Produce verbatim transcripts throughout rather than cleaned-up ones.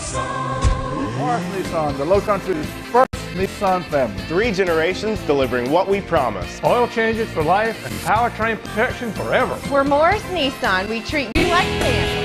Morris Nissan, the Low Country's first Nissan family. Three generations delivering what we promise. Oil changes for life and powertrain protection forever. We're Morris Nissan. We treat you like family.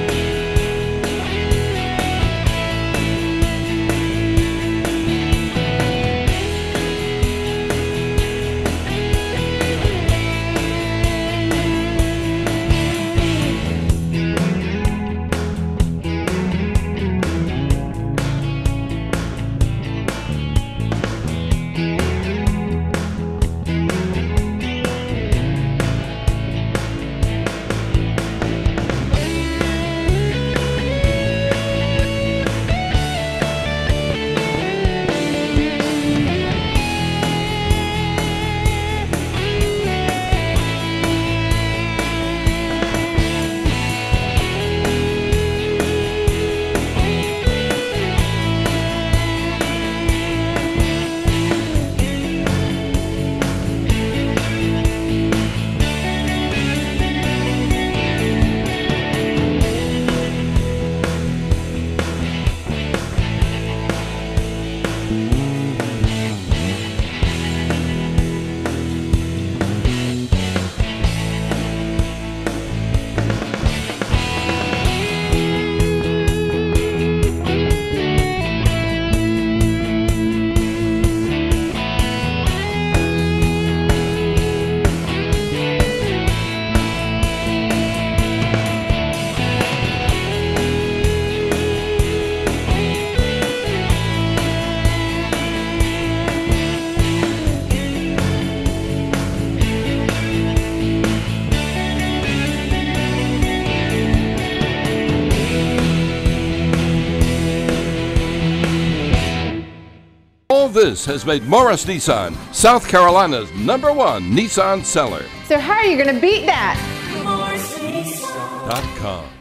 All this has made Morris Nissan South Carolina's number one Nissan seller. So how are you going to beat that? dot com